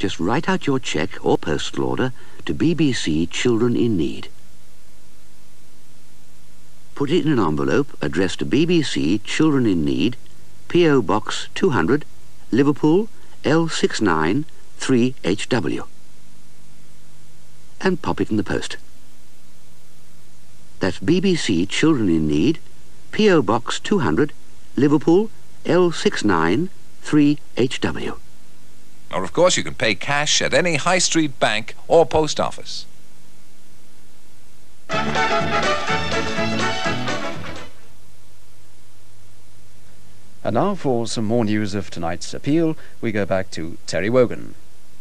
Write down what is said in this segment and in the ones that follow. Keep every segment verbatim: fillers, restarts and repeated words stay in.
just write out your cheque or postal order to B B C Children in Need. Put it in an envelope addressed to B B C Children in Need, P O Box two hundred, Liverpool, L six nine three H W. And pop it in the post. That's B B C Children in Need, P O Box two hundred, Liverpool, L six nine three H W. Or of course you can pay cash at any high street bank or post office. And now for some more news of tonight's appeal, we go back to Terry Wogan.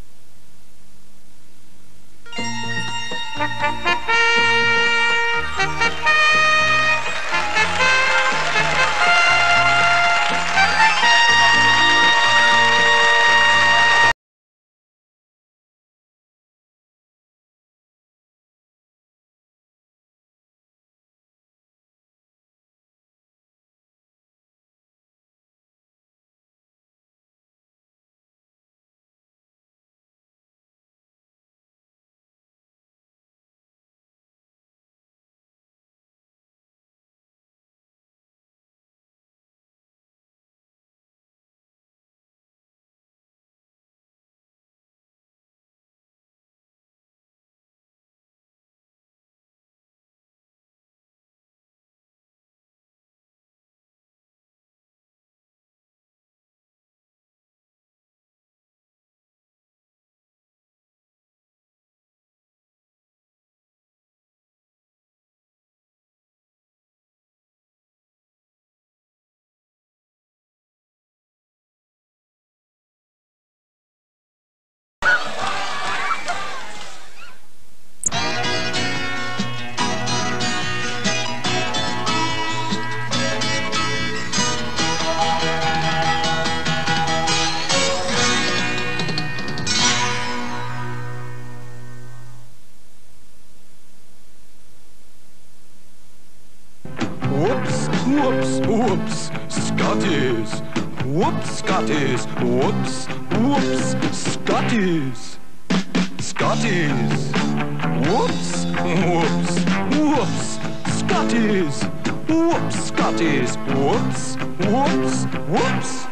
Whoops, whoops, whoops, Scotties. Whoops, Scotties. Whoops, whoops, Scotties. Scotties. Whoops, whoops, whoops, Scotties. Whoops, Scotties. Whoops, whoops, whoops.